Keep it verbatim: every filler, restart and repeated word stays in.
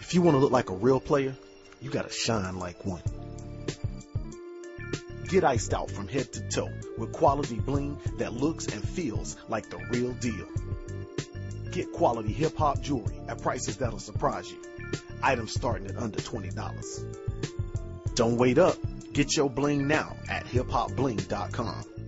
If you want to look like a real player, you gotta shine like one. Get iced out from head to toe with quality bling that looks and feels like the real deal. Get quality hip-hop jewelry at prices that'll surprise you. Items starting at under twenty dollars. Don't wait up. Get your bling now at hip hop bling dot com.